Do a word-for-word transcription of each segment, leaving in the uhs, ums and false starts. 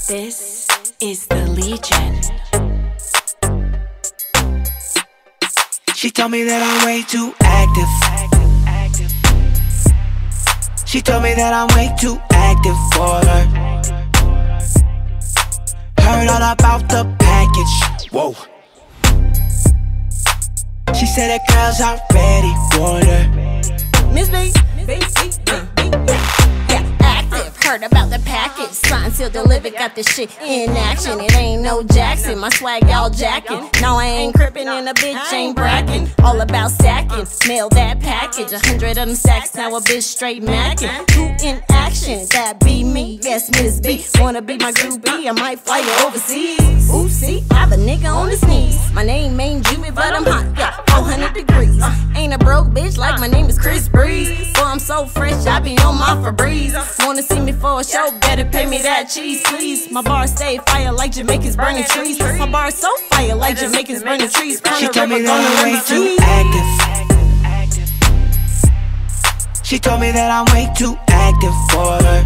This is the Legion. She told me that I'm way too active. She told me that I'm way too active for her. Heard all about the package. Whoa. She said that girls already want her. Miss B, B, B, B, B, yeah, active. Heard about the package. Signed, sealed, delivered. Got this shit in action. It ain't no Jackson. My swag all jacking. No, I ain't crippin' and a bitch ain't bragging. All about stacking. Mail that package. A hundred of them stacks. Now a bitch straight macking. Who in action? That be me. Yes, Miss B. Wanna be my groupie? I might fly you overseas. Ooh, see, I have a nigga on his knees. My name ain't Jimmy, but I'm hot. Yeah, four hundred degrees. Ain't a broke bitch like my name is Chris Breeze. Boy, I'm so fresh, I be on my Febreze. Wanna see me for a show? Better pay me that cheese, please. My bar stay fire like Jamaicans burning trees. My bar so fire like Jamaicans burning trees. She told me that I'm way too active. She told me that I'm way too active for her.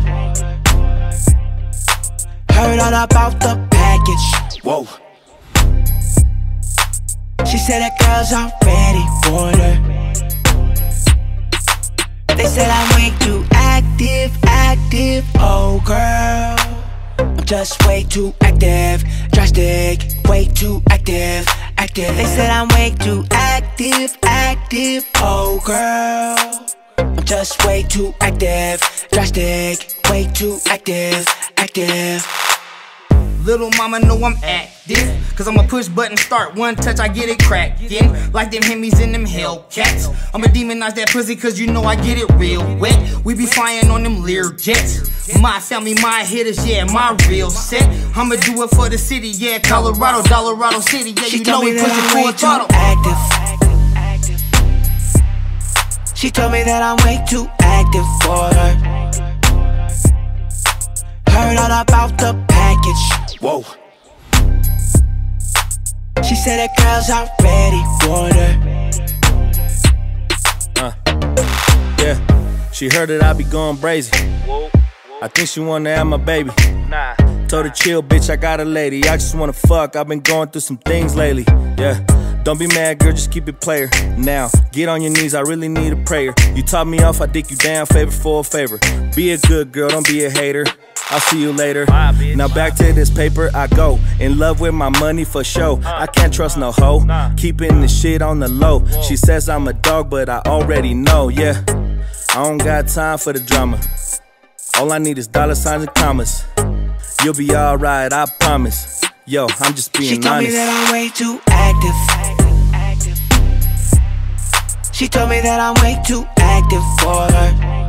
Heard all about the package. Whoa. She said that girls already want her. They said I'm way too active, active. Oh girl, I'm just way too active. Drastic, way too active, active. They said I'm way too active, active. Oh girl, I'm just way too active. Drastic, way too active, active. Little mama know I'm active, cause I'ma push button start, one touch I get it crackin'. Like them Hemis and them Hellcats. I'ma demonize that pussy cause you know I get it real wet. We be flying on them Lear jets. My family, my hitters, yeah, my real set. I'ma do it for the city, yeah, Colorado, Colorado City, yeah, you know we push it full throttle. Active. She told me that I'm way too active for her. Heard all about the package. Whoa. She said that girls already want her. Uh, yeah, she heard that I be going brazy. I think she wanna have my baby. Nah. Told her chill, bitch, I got a lady. I just wanna fuck, I've been going through some things lately. Yeah, don't be mad, girl, just keep it player. Now, get on your knees, I really need a prayer. You top me off, I dick you down, favor for a favor. Be a good girl, don't be a hater. I'll see you later. Bye, now back to this paper I go. In love with my money for show. I can't trust no hoe. Keeping the shit on the low. She says I'm a dog, but I already know. Yeah, I don't got time for the drama. All I need is dollar signs and commas. You'll be alright, I promise. Yo, I'm just being honest. She told honest. me that I'm way too active. She told me that I'm way too active for her.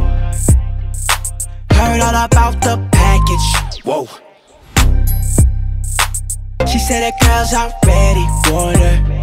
Heard all about the package. Whoa. She said that girls already want her.